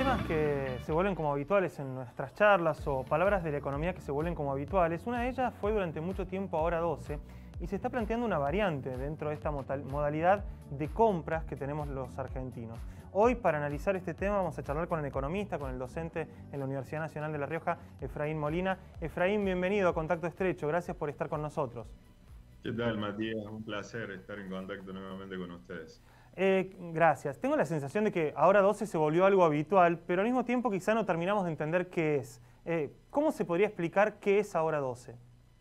temas que se vuelven como habituales en nuestras charlas o palabras de la economía que se vuelven como habituales, una de ellas fue durante mucho tiempo Hora 12 y se está planteando una variante dentro de esta modalidad de compras que tenemos los argentinos. Hoy, para analizar este tema, vamos a charlar con el economista, con el docente en la Universidad Nacional de La Rioja, Efraín Molina. Efraín, bienvenido a Contacto Estrecho, gracias por estar con nosotros. ¿Qué tal, Matías? Un placer estar en contacto nuevamente con ustedes. Gracias. Tengo la sensación de que Hora 12 se volvió algo habitual, pero al mismo tiempo quizá no terminamos de entender qué es. ¿Cómo se podría explicar qué es Hora 12?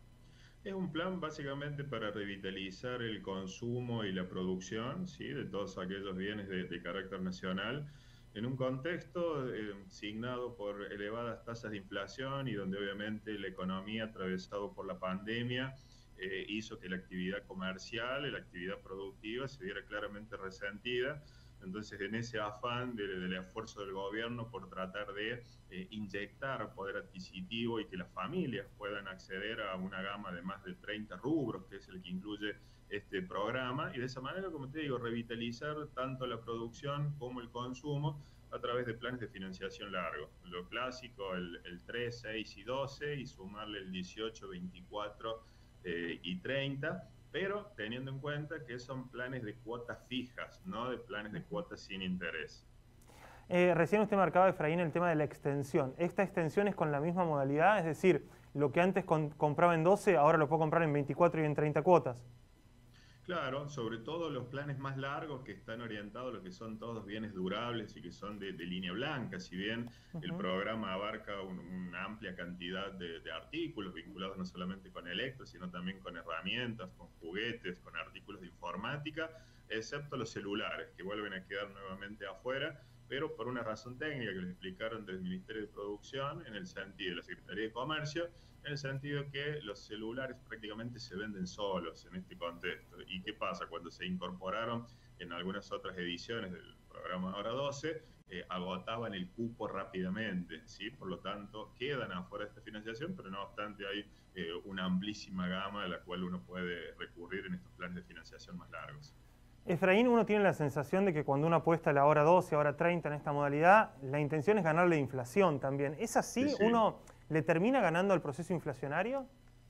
Es un plan básicamente para revitalizar el consumo y la producción, ¿sí?, de todos aquellos bienes de carácter nacional en un contexto signado por elevadas tasas de inflación y donde obviamente la economía atravesado por la pandemia hizo que la actividad comercial y la actividad productiva se viera claramente resentida. Entonces, en ese afán del esfuerzo del gobierno por tratar de inyectar poder adquisitivo y que las familias puedan acceder a una gama de más de 30 rubros, que es el que incluye este programa, y de esa manera, como te digo, revitalizar tanto la producción como el consumo a través de planes de financiación largo. Lo clásico, el 3, 6 y 12, y sumarle el 18, 24 y 30, pero teniendo en cuenta que son planes de cuotas fijas, no de planes de cuotas sin interés. Recién usted marcaba, Efraín, el tema de la extensión. ¿Esta extensión es con la misma modalidad? Es decir, lo que antes compraba en 12, ahora lo puedo comprar en 24 y en 30 cuotas. Claro, sobre todo los planes más largos que están orientados a lo que son todos bienes durables y que son de línea blanca, si bien el programa abarca una amplia cantidad de artículos vinculados no solamente con electro, sino también con herramientas, con juguetes, con artículos de informática, excepto los celulares, que vuelven a quedar nuevamente afuera, pero por una razón técnica que les explicaron desde el Ministerio de Producción, en el sentido de la Secretaría de Comercio, en el sentido que los celulares prácticamente se venden solos en este contexto. ¿Y qué pasa? Cuando se incorporaron en algunas otras ediciones del programa Hora 12, agotaban el cupo rápidamente, ¿sí? Por lo tanto, quedan afuera de esta financiación, pero no obstante hay una amplísima gama a la cual uno puede recurrir en estos planes de financiación más largos. Efraín, uno tiene la sensación de que cuando uno apuesta a la hora 12, hora 30 en esta modalidad, la intención es ganarle inflación también. ¿Es Sí, así? sí. ¿Uno le termina ganando al proceso inflacionario?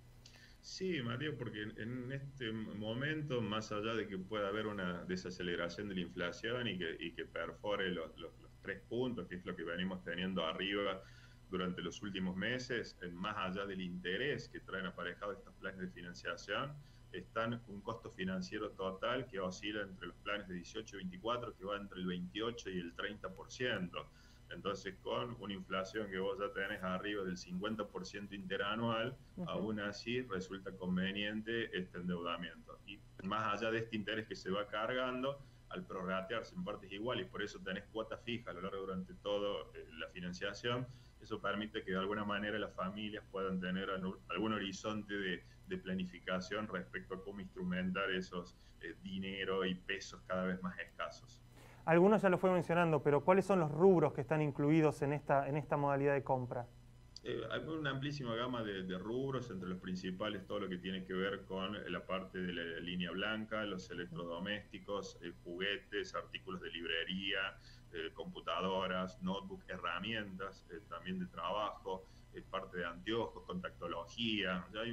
Sí, Matías, porque en este momento, más allá de que pueda haber una desaceleración de la inflación y que perfore los 3 puntos, que es lo que venimos teniendo arriba durante los últimos meses, más allá del interés que traen aparejado estos planes de financiación, están un costo financiero total que oscila entre los planes de 18 y 24, que va entre el 28 y el 30%. Entonces, con una inflación que vos ya tenés arriba del 50% interanual, aún así resulta conveniente este endeudamiento. Y más allá de este interés que se va cargando, al prorratearse en partes iguales, y por eso tenés cuota fija a lo largo durante toda la financiación, eso permite que de alguna manera las familias puedan tener algún horizonte de planificación respecto a cómo instrumentar esos dinero y pesos cada vez más escasos. Algunos ya lo fue mencionando, pero ¿cuáles son los rubros que están incluidos en esta modalidad de compra? Hay una amplísima gama de rubros, entre los principales todo lo que tiene que ver con la parte de la línea blanca, los electrodomésticos, juguetes, artículos de librería, computadoras, notebook, herramientas también de trabajo, parte de anteojos, contactología, ya hay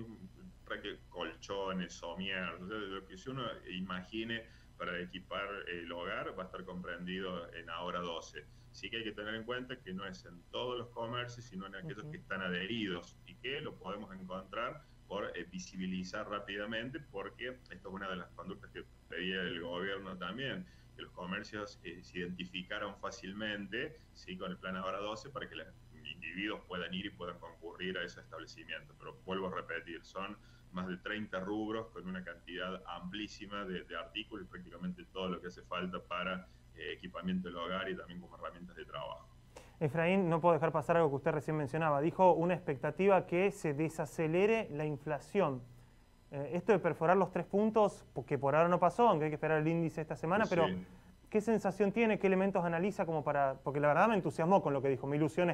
colchones, somier, o sea, lo que si uno imagine para equipar el hogar va a estar comprendido en Ahora 12. Sí que hay que tener en cuenta que no es en todos los comercios, sino en aquellos que están adheridos y que lo podemos encontrar por visibilizar rápidamente, porque esto es una de las conductas que pedía el gobierno también, que los comercios se identificaran fácilmente, ¿sí?, con el plan Ahora 12 para que los individuos puedan ir y puedan concurrir a ese establecimiento. Pero vuelvo a repetir, son más de 30 rubros con una cantidad amplísima de artículos y prácticamente todo lo que hace falta para equipamiento del hogar y también como herramientas de trabajo. Efraín, no puedo dejar pasar algo que usted recién mencionaba. Dijo una expectativa que se desacelere la inflación. Esto de perforar los 3 puntos, que por ahora no pasó, aunque hay que esperar el índice esta semana, pero Sí. ¿qué sensación tiene? ¿Qué elementos analiza como para...? Porque la verdad me entusiasmó con lo que dijo, me ilusioné.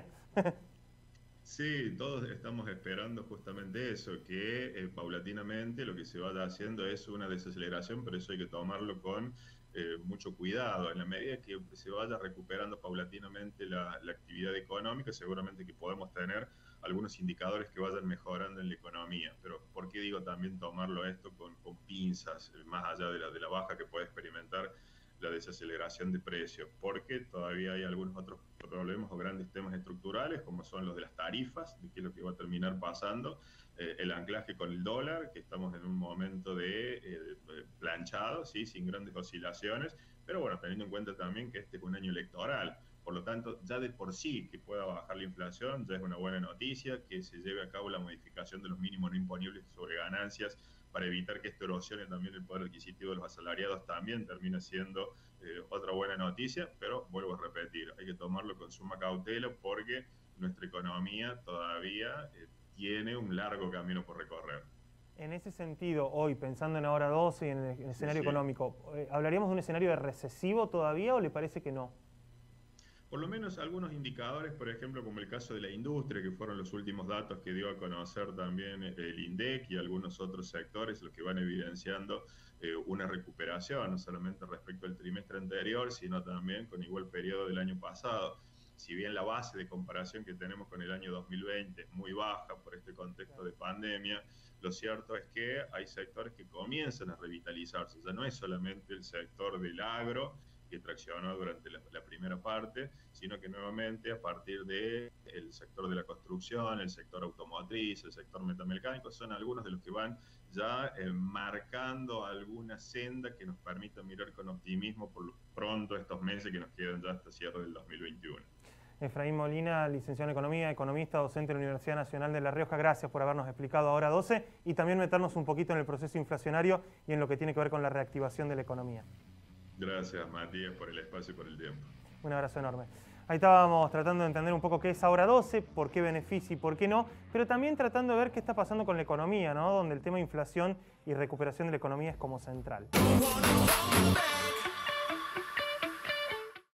Sí, todos estamos esperando justamente eso, que paulatinamente lo que se vaya haciendo es una desaceleración, pero eso hay que tomarlo con mucho cuidado. En la medida que se vaya recuperando paulatinamente la actividad económica, seguramente que podemos tener algunos indicadores que vayan mejorando en la economía. Pero ¿por qué digo también tomarlo esto con pinzas, más allá de la baja que puede experimentar la desaceleración de precios? Porque todavía hay algunos otros problemas o grandes temas estructurales, como son los de las tarifas, de qué es lo que va a terminar pasando, el anclaje con el dólar, que estamos en un momento de planchado, ¿sí? Sin grandes oscilaciones, pero bueno, teniendo en cuenta también que este es un año electoral. Por lo tanto, ya de por sí que pueda bajar la inflación, ya es una buena noticia. Que se lleve a cabo la modificación de los mínimos no imponibles sobre ganancias para evitar que esto erosione también el poder adquisitivo de los asalariados, también termina siendo otra buena noticia. Pero vuelvo a repetir, hay que tomarlo con suma cautela porque nuestra economía todavía tiene un largo camino por recorrer. En ese sentido, hoy, pensando en ahora 12 y en el escenario económico, ¿hablaríamos de un escenario de recesivo todavía o le parece que no? Por lo menos algunos indicadores, por ejemplo, como el caso de la industria, que fueron los últimos datos que dio a conocer también el INDEC y algunos otros sectores, los que van evidenciando una recuperación, no solamente respecto al trimestre anterior, sino también con igual periodo del año pasado. Si bien la base de comparación que tenemos con el año 2020 es muy baja por este contexto de pandemia, lo cierto es que hay sectores que comienzan a revitalizarse. Ya no es solamente el sector del agro, que traccionó durante la primera parte, sino que nuevamente a partir del sector de la construcción, el sector automotriz, el sector metalmecánico, son algunos de los que van ya marcando alguna senda que nos permita mirar con optimismo por pronto estos meses que nos quedan ya hasta cierre del 2021. Efraín Molina, licenciado en Economía, economista, docente de la Universidad Nacional de La Rioja, gracias por habernos explicado ahora 12 y también meternos un poquito en el proceso inflacionario y en lo que tiene que ver con la reactivación de la economía. Gracias, Matías, por el espacio y por el tiempo. Un abrazo enorme. Ahí estábamos tratando de entender un poco qué es ahora 12, por qué beneficia y por qué no, pero también tratando de ver qué está pasando con la economía, ¿no? Donde el tema inflación y recuperación de la economía es como central.